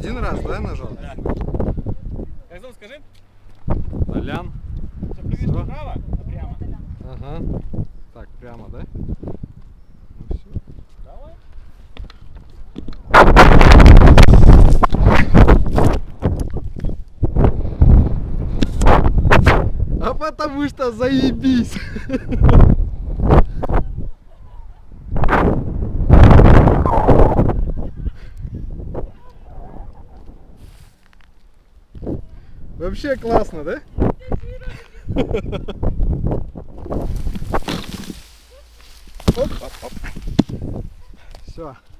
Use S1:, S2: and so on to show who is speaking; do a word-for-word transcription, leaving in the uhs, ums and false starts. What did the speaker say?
S1: Один раз, да, нажал?
S2: Да. Как зовут, скажи?
S1: Толян.
S2: Все, прыгаешь направо, а прямо.
S1: Ага. Так, прямо, да? Ну все.
S2: Давай.
S1: А потому что заебись. Вообще классно, да? Оп, оп, оп. Все.